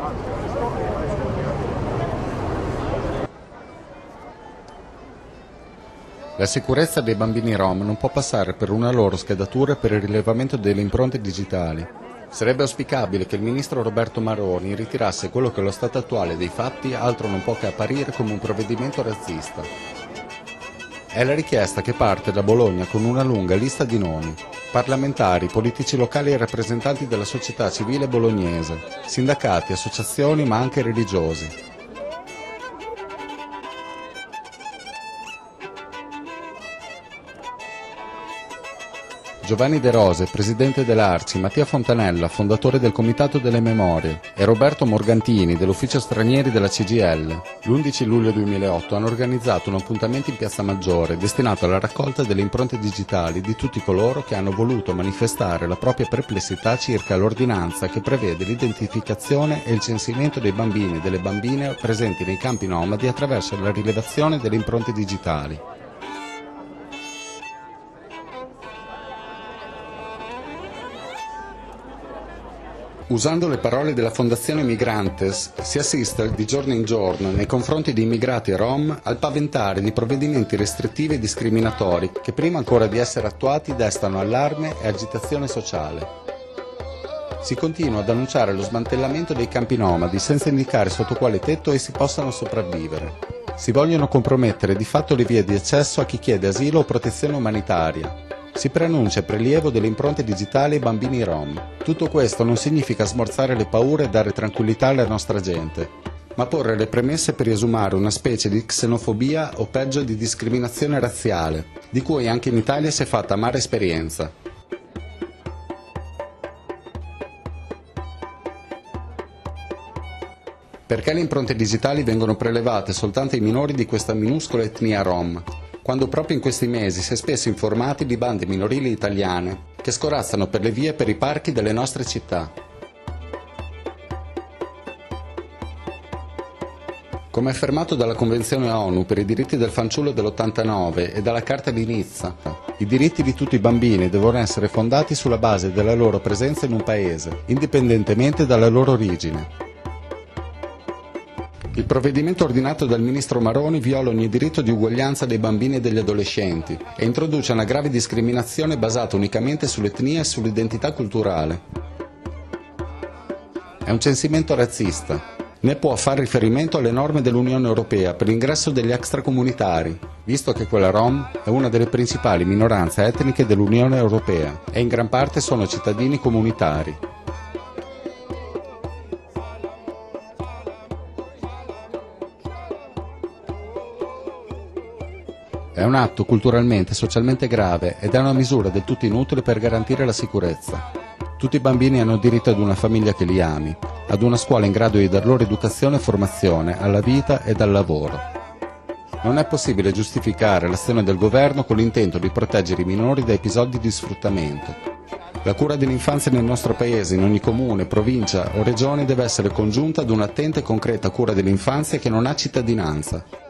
La sicurezza dei bambini rom non può passare per una loro schedatura per il rilevamento delle impronte digitali. Sarebbe auspicabile che il ministro Roberto Maroni ritirasse quello che allo stato attuale dei fatti altro non può che apparire come un provvedimento razzista. È la richiesta che parte da Bologna con una lunga lista di nomi: parlamentari, politici locali e rappresentanti della società civile bolognese, sindacati, associazioni ma anche religiosi. Giovanni De Rose, presidente dell'Arci, Mattia Fontanella, fondatore del Comitato delle Memorie, e Roberto Morgantini, dell'Ufficio Stranieri della CGIL, l'11 luglio 2008 hanno organizzato un appuntamento in Piazza Maggiore destinato alla raccolta delle impronte digitali di tutti coloro che hanno voluto manifestare la propria perplessità circa l'ordinanza che prevede l'identificazione e il censimento dei bambini e delle bambine presenti nei campi nomadi attraverso la rilevazione delle impronte digitali. Usando le parole della Fondazione Migrantes, si assiste di giorno in giorno, nei confronti di immigrati rom, al paventare di provvedimenti restrittivi e discriminatori che prima ancora di essere attuati destano allarme e agitazione sociale. Si continua ad annunciare lo smantellamento dei campi nomadi senza indicare sotto quale tetto essi possano sopravvivere. Si vogliono compromettere di fatto le vie di accesso a chi chiede asilo o protezione umanitaria. Si preannuncia prelievo delle impronte digitali ai bambini rom. Tutto questo non significa smorzare le paure e dare tranquillità alla nostra gente, ma porre le premesse per riesumare una specie di xenofobia o peggio di discriminazione razziale, di cui anche in Italia si è fatta amara esperienza. Perché le impronte digitali vengono prelevate soltanto ai minori di questa minuscola etnia rom, quando proprio in questi mesi si è spesso informati di bande minorili italiane che scorazzano per le vie e per i parchi delle nostre città. Come affermato dalla Convenzione ONU per i diritti del fanciullo dell'89 e dalla Carta di Nizza, i diritti di tutti i bambini devono essere fondati sulla base della loro presenza in un paese, indipendentemente dalla loro origine. Il provvedimento ordinato dal ministro Maroni viola ogni diritto di uguaglianza dei bambini e degli adolescenti e introduce una grave discriminazione basata unicamente sull'etnia e sull'identità culturale. È un censimento razzista. Né può far riferimento alle norme dell'Unione Europea per l'ingresso degli extracomunitari, visto che quella rom è una delle principali minoranze etniche dell'Unione Europea e in gran parte sono cittadini comunitari. È un atto culturalmente e socialmente grave ed è una misura del tutto inutile per garantire la sicurezza. Tutti i bambini hanno diritto ad una famiglia che li ami, ad una scuola in grado di dar loro educazione e formazione alla vita e al lavoro. Non è possibile giustificare l'azione del governo con l'intento di proteggere i minori da episodi di sfruttamento. La cura dell'infanzia nel nostro paese, in ogni comune, provincia o regione, deve essere congiunta ad un'attenta e concreta cura dell'infanzia che non ha cittadinanza.